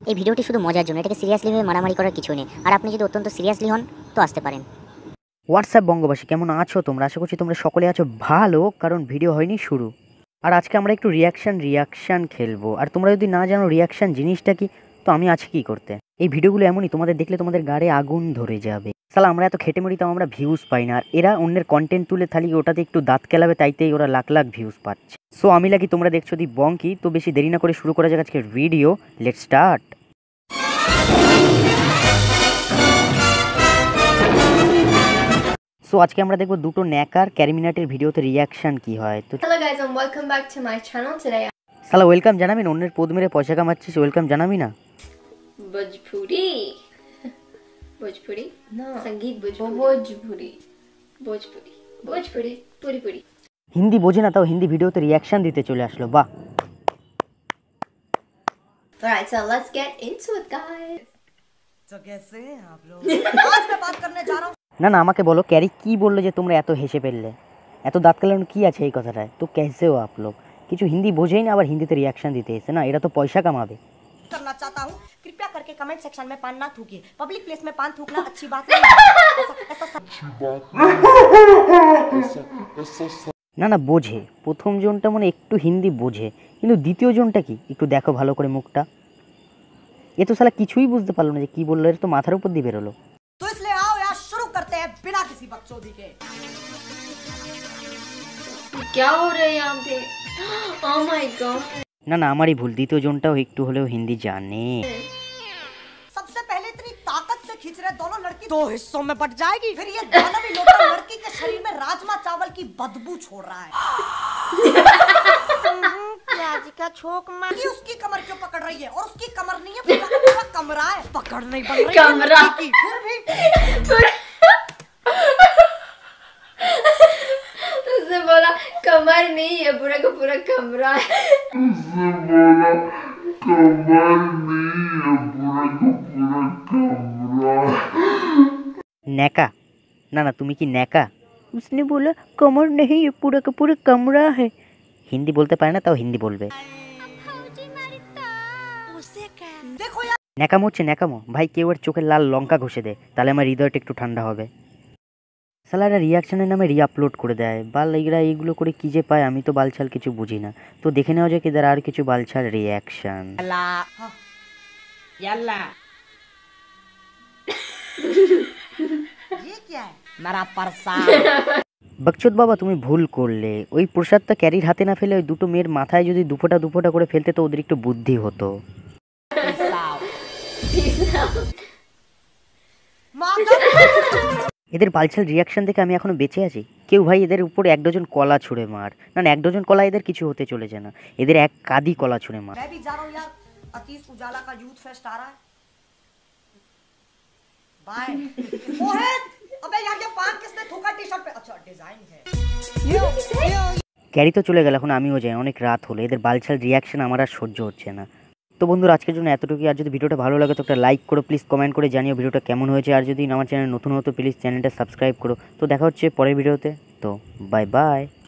এই ভিডিওটি শুধু মজার জন্য, এটাকে সিরিয়াসলি ভাবে মারামারি করার কিছু নেই। আর আপনি যদি অত্যন্ত সিরিয়াসলি হন তো আসতে পারেন। হোয়াটসঅ্যাপ বঙ্গবাসী, কেমন আছো তোমরা? আশা করছি তোমরা সকলে আছো ভালো, কারণ ভিডিও হয়নি শুরু। আর আজকে আমরা একটু রিয়াকশান খেলবো। আর তোমরা যদি না জানো রিয়াকশান জিনিসটা কি, তো আমি আছি কি করতে। এই ভিডিওগুলো এমনই, তোমাদের দেখলে তোমাদের গাড়ে আগুন ধরে যাবে। সালা আমরা এত খেটে মরি, তাও আমরা ভিউজ পাই না। আর এরা অন্যের কন্টেন্ট তুলে থালি ওটাতে একটু দাঁত কেলাবে, তাইতেই ওরা লাখ লাখ ভিউজ পাচ্ছে। সো আমি লাগি তোমরা দেখছো দি বঙ্কি। তো বেশি দেরি না করে শুরু করা যাক আজকের ভিডিও। Let's start. সো আজকে আমরা দেখব দুটো ন্যাকার ক্যারিমিনাটের ভিডিওতে রিয়াকশন কি হয়। তো Hello guys and welcome back to my channel today. সালা ওয়েলকাম জানাবি না? অন্যের পদ মেরে পয়সা কামাচ্ছিস, ওয়েলকাম জানাবি না? Bhojpuri. Bhojpuri? No. Sangeet Bhojpuri. Bhojpuri. Puri. Hindi বোঝে না, তাও হিন্দি ভিডিওতে রিয়াকশন দিতে চলে আসলো, বাহ। Alright, so let's get into it guys. तो कैसे हैं आप लोग? आज मैं बात करने जा रहा हूँ। না না, আমাকে বলো ক্যারি কি বললো যে তোমরা এত হেসে ফেললে, এত দাঁত কালানো কি আছে এই কথাটায়? তো कैसे हो आप लोग? কিছু হিন্দি বোঝেই না, আবার হিন্দিতে রিয়াকশন দিতে এসে। না, এরা তো পয়সা কামাবে। करना चाहता हूँ, कृपया करके कमेंट सेक्शन में पान ना थूकिए। पब्लिक प्लेस में पान थूकना अच्छी बात नहीं है। না না, বোঝে। প্রথম জনটা মনে একটু হিন্দি বোঝে, কিন্তু দ্বিতীয় জনটা কি একটু দেখো ভালো করে মুখটা। এ তো সালা কিছুই বুঝতে পারলো না যে কি বললো, এর তো মাথার উপর দিয়ে বেরোলো। तो इसलिए आओ यार शुरू करते हैं बिना किसी बकचोदी के। क्या हो रहा है यहाँ पे? Oh my god. না না, আমারই ভুল। দ্বিতীয় জনটাও একটু হলেও হিন্দি জানে। सबसे पहले इतनी ताकत से खींच रहे दोनों लड़की दो हिस्सों में बट जाएगी। फिर ये दानवी लोटा लड़की के शरीर में राजमा चावल की बदबू छोड़ रहा है। प्याज का छोक मार। ये उसकी कमर क्यों पकड़ रही है? और उसकी कमर नहीं है, पूरा कमरा है। पकड़ नहीं बन रही कमरा। की। फिर भी उसने बोला कमर नहीं है, पूरा का पूरा कमरा है। ন্যাকা? না না, তুমি কি ন্যাকা? उसने बोला कमर नहीं, ये पूरा का पूरा कमरा है। হিন্দি বলতে পারে না, তাও হিন্দি বলবে। देखो यार ন্যাকামো হচ্ছে ন্যাকামো। ভাই কেউ এর চোখে লাল লঙ্কা ঘষে দে, তাহলে আমার হৃদয়টা একটু ঠান্ডা হবে। সালা এরা রিয়াকশনের নামে রিআপলোড করে দেয়। বাল এরা এইগুলো করে কি যে পায়, আমি তো বালছাল কিছু বুঝি না। তো দেখে নেওয়া যাক এদের আর কিছু বালছাল রিয়াকশন। ये क्या है? मेरा परसा। বকচোদ বাবা, তুমি ভুল করলে। ওই প্রসাদটা ক্যারির হাতে না ফেলে ওই দুটো মেয়ের মাথায় যদি দুফোঁটা করে ফেলতে, তো ওদের একটু বুদ্ধি হতো। এদের বালছাল রিয়াকশন দেখে আমি এখনো বেঁচে আছি। কেউ ভাই এদের উপর 1 ডজন কলা ছুঁড়ে মার। না না, 1 ডজন কলা এদের কিছু হতে চলেছে না, এদের 1 কাঁদি কলা ছুঁড়ে মার। मैं भी जा रहा हूँ यार, अतीश उजाला का यूथ फेस्ट आ रहा है। बाय। मोहित, अबे यार ये पान किसने थूका टी-शर्ट पे? अच्छा डिजाइन है। ক্যারি তো চলে গেল, এখন আমিও যাই, অনেক রাত হলো। এদের বালছাল রিয়াকশন আমার আর সহ্য হচ্ছে না। তো বন্ধুরা, আজকের জন্য এতটুকুই। আর যদি ভিডিওটা ভালো লাগে তো একটা লাইক করো প্লিজ, কমেন্ট করে জানিও ভিডিওটা কেমন হয়েছে। আর যদি আমার চ্যানেল নতুন হতো প্লিজ চ্যানেলটা সাবস্ক্রাইব করো। তো দেখা হচ্ছে পরের ভিডিওতে। তো বাই বাই।